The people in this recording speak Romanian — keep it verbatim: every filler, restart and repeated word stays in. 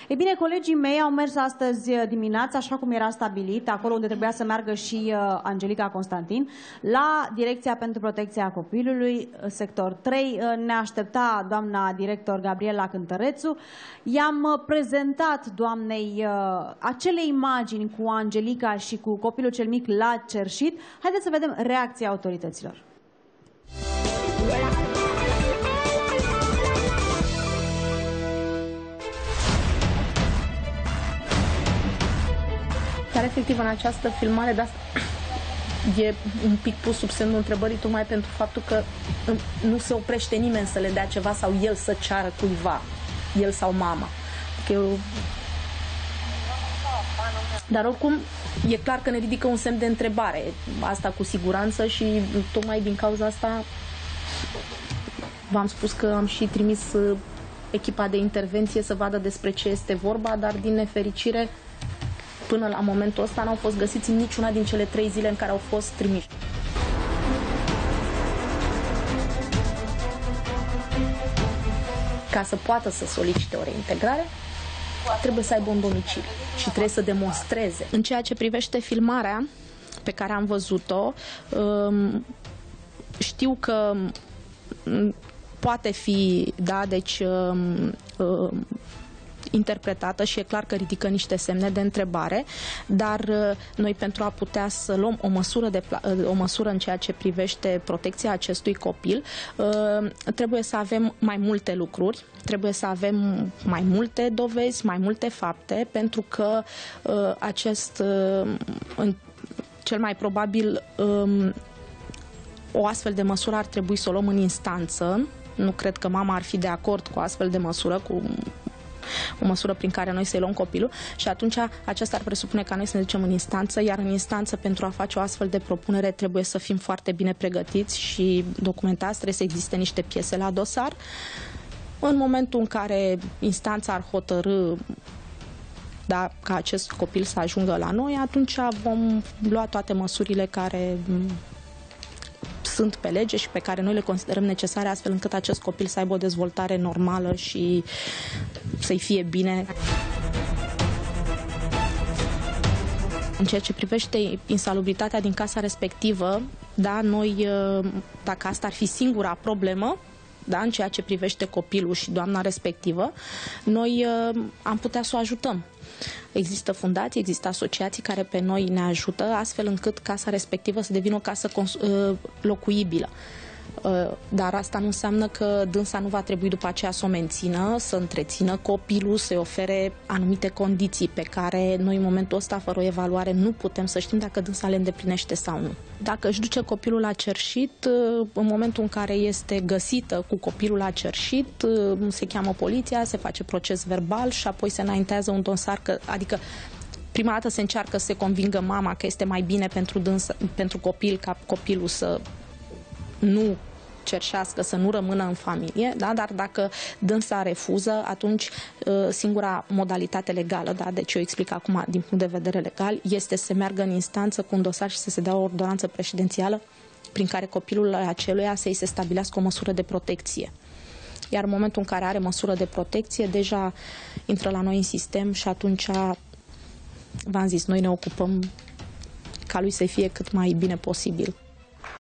E bine, colegii mei au mers astăzi dimineața, așa cum era stabilit, acolo unde trebuia să meargă și Angelica Constantin, la Direcția pentru Protecția Copilului, sector trei. Ne aștepta doamna director Gabriela Cântărețu. I-am prezentat doamnei acele imagini cu Angelica și cu copilul cel mic la cerșit. Haideți să vedem reacția autorităților. Dar efectiv în această filmare de asta e un pic pus sub semnul întrebării, tocmai pentru faptul că nu se oprește nimeni să le dea ceva sau el să ceară cuiva, el sau mama. Că eu... Dar oricum e clar că ne ridică un semn de întrebare, asta cu siguranță, și tocmai din cauza asta v-am spus că am și trimis echipa de intervenție să vadă despre ce este vorba, dar din nefericire până la momentul ăsta n-au fost găsiți în niciuna din cele trei zile în care au fost trimiși. Ca să poată să solicite o reintegrare, trebuie să aibă un domiciliu și trebuie să demonstreze. În ceea ce privește filmarea pe care am văzut-o, știu că poate fi, da, deci interpretată și e clar că ridică niște semne de întrebare, dar noi, pentru a putea să luăm o măsură, de, o măsură în ceea ce privește protecția acestui copil, trebuie să avem mai multe lucruri, trebuie să avem mai multe dovezi, mai multe fapte, pentru că acest, cel mai probabil, o astfel de măsură ar trebui să o luăm în instanță. Nu cred că mama ar fi de acord cu o astfel de măsură, cu o măsură prin care noi să-i luăm copilul, și atunci aceasta ar presupune ca noi să ne ducem în instanță, iar în instanță, pentru a face o astfel de propunere, trebuie să fim foarte bine pregătiți și documentați, trebuie să existe niște piese la dosar. În momentul în care instanța ar hotărâ, da, ca acest copil să ajungă la noi, atunci vom lua toate măsurile care sunt pe lege și pe care noi le considerăm necesare, astfel încât acest copil să aibă o dezvoltare normală și să-i fie bine. În ceea ce privește insalubritatea din casa respectivă, da, noi, dacă asta ar fi singura problemă, da, în ceea ce privește copilul și doamna respectivă, noi am putea să o ajutăm. Există fundații, există asociații care pe noi ne ajută, astfel încât casa respectivă să devină o casă locuibilă. Dar asta nu înseamnă că dânsa nu va trebui după aceea să o mențină, să întrețină copilul, să-i ofere anumite condiții pe care noi în momentul ăsta, fără o evaluare, nu putem să știm dacă dânsa le îndeplinește sau nu. Dacă își duce copilul la cerșit, în momentul în care este găsită cu copilul la cerșit, se cheamă poliția, se face proces verbal și apoi se înaintează un dosar, că, adică prima dată se încearcă să se convingă mama că este mai bine pentru, dânsa, pentru copil ca copilul să nu cerșească, să nu rămână în familie, da? Dar dacă dânsa refuză, atunci singura modalitate legală, da? Deci eu explic acum din punct de vedere legal, este să se meargă în instanță cu un dosar și să se dea o ordonanță prezidențială prin care copilul aceluia să-i se stabilească o măsură de protecție. Iar în momentul în care are măsură de protecție, deja intră la noi în sistem și atunci, v-am zis, noi ne ocupăm ca lui să fie cât mai bine posibil.